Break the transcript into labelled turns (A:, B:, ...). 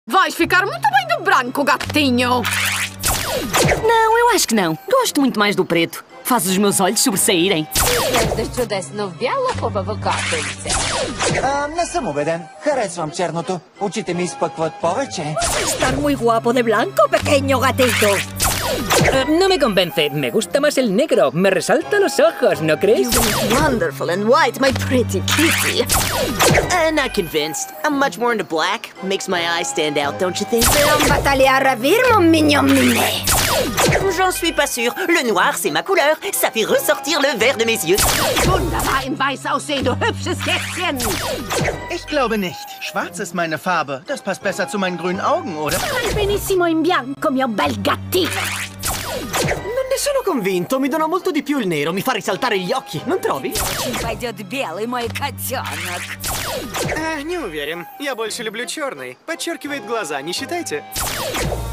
A: Vais ficar muito bem de branco, gatinho.
B: Não, eu acho que não. Gosto muito mais do preto. Faz os meus olhos sobressaírem.
C: Не съм убеден. Харесвам черното. Очите ми изпъкват повече.
D: Estar muy guapo de blanco, pequeño gatito.
E: No me convence. Me gusta más el negro. Me resalta los ojos, ¿no crees?
A: Wonderful and white, my pretty kitty.
F: Not convinced. I'm much more into black. Makes my eyes stand out, don't you think?
D: Non battaglia a ravir, mon mignon minet.
F: J'en suis pas sûre. Le noir, c'est ma couleur. Ça fait ressortir le vert de mes yeux.
A: Wunderbar in weiß aussehen, du hübsches Kätzchen.
G: Ich glaube nicht. Schwarz ist meine Farbe. Das passt besser zu meinen grünen Augen, oder?
D: Vai benissimo in bianco, mio bel gattino.
H: Non ne sono convinto, mi dona molto di più il nero, mi fa risaltare gli occhi, non trovi?
D: Пойдет белый мой котенок.
I: Не уверен. Я больше люблю черный. Подчеркивает глаза, не считайте?